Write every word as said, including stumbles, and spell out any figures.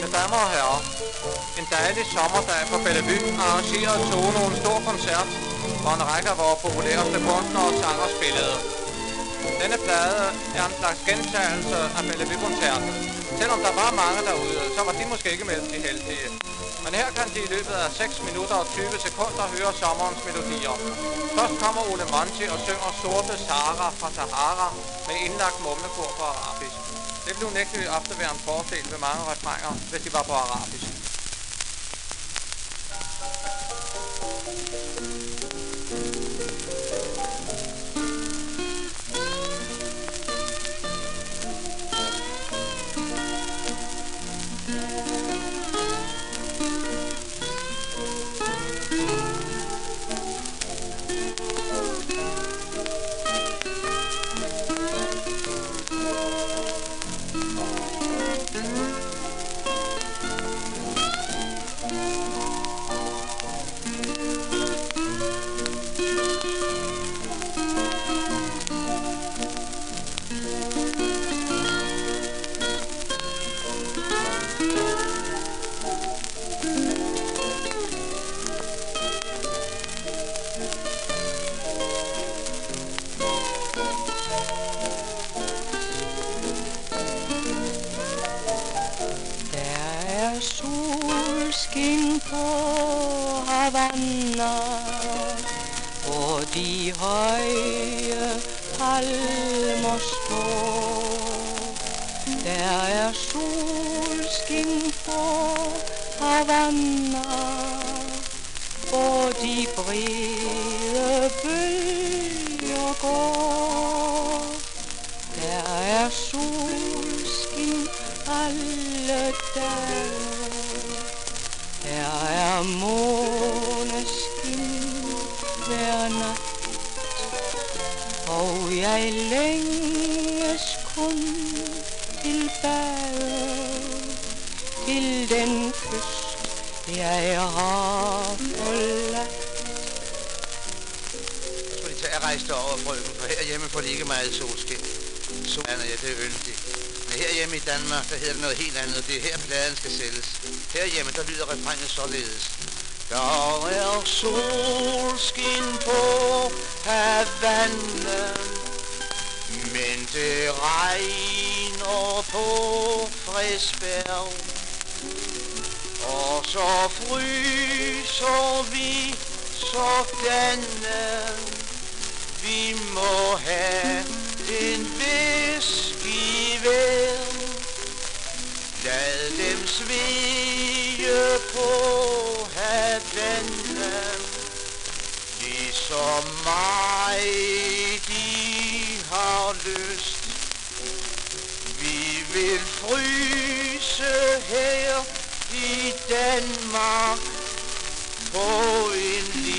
Mine damer og herrer, en dejlig sommerdag på Bellevue arrangerede Tono en stor koncert, hvor en række af vores populæreste kunstnere og sanger spillede. Denne plade er en slags gentagelse af Bellevue-koncerten. Selvom der var mange derude, så var de måske ikke mellem de heldige. Men her kan de i løbet af seks minutter og tyve sekunder høre sommerens melodier. Først kommer Ole Monti og synger Sorte Sahara fra Sahara med indlagt mumlekor på arabisk. Det blev nægteligt ofte være en fordel ved mange refrænger, hvis de var på arabisk. Solskin på Havanna, hvor de høje palmer står. Der er solskin på Havanna, hvor de brede bølger går. Der er solskin alle dage. Her er måneskin hver nat, og jeg længes kun tilbage til den kyst, jeg har forladt. Så skulle de tage at rejse over, frøken, for herhjemme får de ikke meget solskin. Så ja, det er yndigt. Men herhjemme i Danmark, der hedder det noget helt andet. Det er her, pladen skal sælges. Herhjemme, der lyder refrænet således. Der er solskin på Havanna, men det regner på Frederiksberg. Og så fryser vi sådanne. Vi må have en whiskybær. Lad dem svede på Havanna, ligesom mig de har lyst. Vi vil fryse her i Danmark på en lille